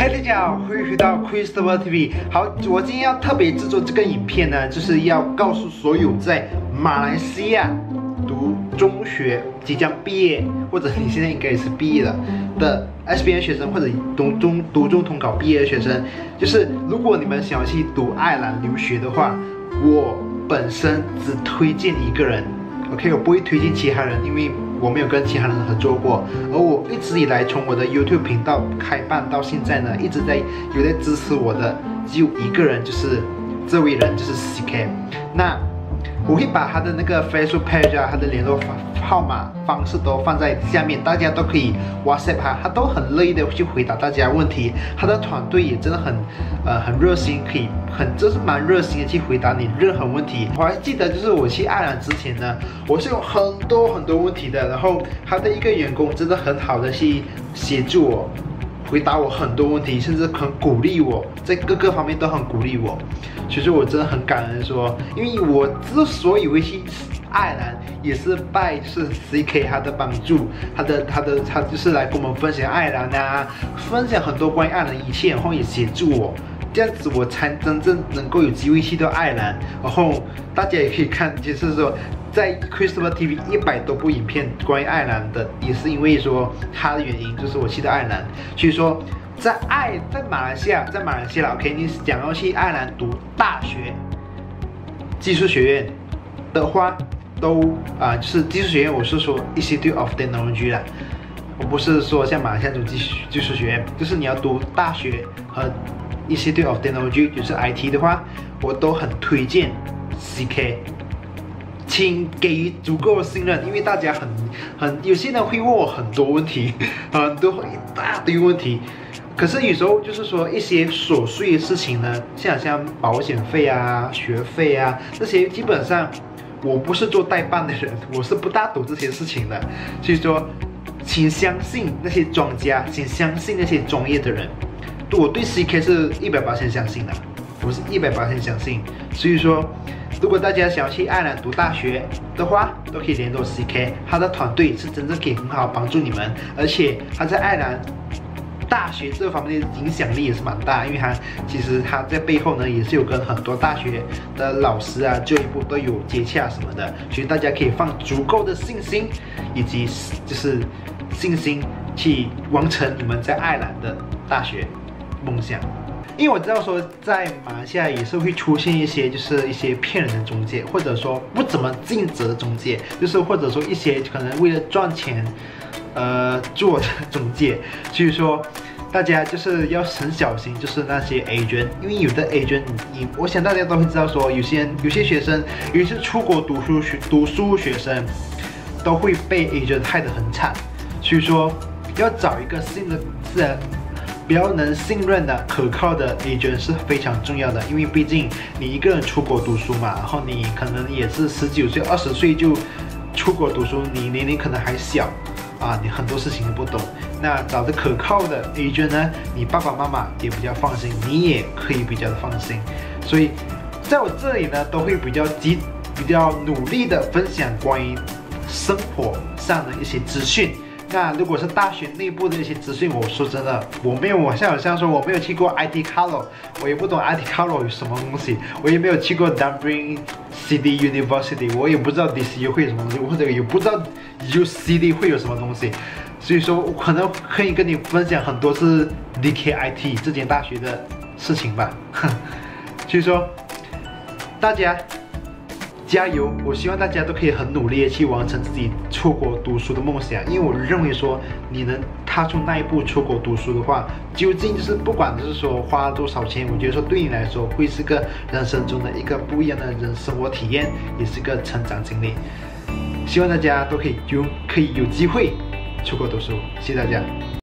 嗨，大家好，欢迎回到 Christopher TV。好，我今天要特别制作这个影片呢，就是要告诉所有在马来西亚读中学即将毕业，或者你现在应该也是毕业了的 SBN 学生，或者读中统考毕业的学生，就是如果你们想要去读爱尔兰留学的话，我本身只推荐一个人 ，OK， 我不会推荐其他人，因为我没有跟其他人合作过，而我一直以来从我的 YouTube 频道开办到现在呢，一直有在支持我的，只有一个人，就是这位人，就是 CK。那我会把他的那个 Facebook page 啊，他的联络号码方式都放在下面，大家都可以 WhatsApp 他都很乐意的去回答大家问题。他的团队也真的很热心，就是蛮热心的去回答你任何问题。我还记得就是我去爱尔兰之前呢，我是有很多问题的，然后他的一个员工真的很好的去协助我，回答我很多问题，甚至很鼓励我，在各个方面都很鼓励我。其实我真的很感恩说，因为我之所以会去爱尔兰，也是拜是 CK 他的帮助，他就是来跟我们分享爱尔兰啊，分享很多关于爱尔兰的一切，然后也协助我。这样子我才真正能够有机会去到爱尔兰，然后大家也可以看，就是说在 Christopher TV 100多部影片关于爱尔兰的，也是因为说他的原因，就是我去到爱尔兰，所以说在马来西亚，OK， 你想要去爱尔兰读大学技术学院的话，就是技术学院，我是说 Institute of Technology 啦，我不是说像马来西亚读技术学院，就是你要读大学和Institute of Technology 就是 IT 的话，我都很推荐 CK， 请给予足够的信任，因为大家有些人会问我很多问题，一大堆问题，可是有时候就是说一些琐碎的事情呢，像保险费啊、学费啊这些，基本上我不是做代办的人，我是不大懂这些事情的，所以说，请相信那些庄家，请相信那些专业的人。我对 CK 是100%相信的，我是100%相信。所以说，如果大家想要去爱尔兰读大学的话，都可以联络 CK， 他的团队是真正可以很好帮助你们，而且他在爱尔兰大学这方面的影响力也是蛮大，因为其实他在背后呢也是有跟很多大学的老师啊、教育部都有接洽什么的，所以大家可以放足够的信心，以及就是信心去完成你们在爱尔兰的大学梦想。因为我知道说在马来西亚也是会出现一些骗人的中介，或者说不怎么尽责的中介，就是或者说一些可能为了赚钱做的中介，所以说大家就是要很小心，就是那些 agent， 因为有的 agent， 我想大家都会知道说，有些学生，尤其是出国读书学生，都会被 agent 害得很惨，所以说要找一个比较能信任的、可靠的 agent 是非常重要的，因为毕竟你一个人出国读书嘛，然后你可能也是19岁、20岁就出国读书，你年龄可能还小啊，你很多事情都不懂。那找的可靠的 agent 呢，你爸爸妈妈也比较放心，你也可以比较的放心。所以在我这里呢，都会比较努力的分享关于生活上的一些资讯。那如果是大学内部的一些资讯，我说真的，我没有，好像说我没有去过 IT College， 我也不懂 IT College 有什么东西，我也没有去过 Dublin City University， 我也不知道 DCU 会有什么东西，或者也不知道 UCD 会有什么东西，所以说我可能可以跟你分享很多是 DKIT 这间大学的事情吧，所以说大家加油！我希望大家都可以很努力的去完成自己出国读书的梦想，因为我认为说你能踏出那一步出国读书的话，究竟就是不管就是说花多少钱，我觉得说对你来说会是个人生中的一个不一样的生活体验，也是个成长经历。希望大家都可以有机会出国读书，谢谢大家。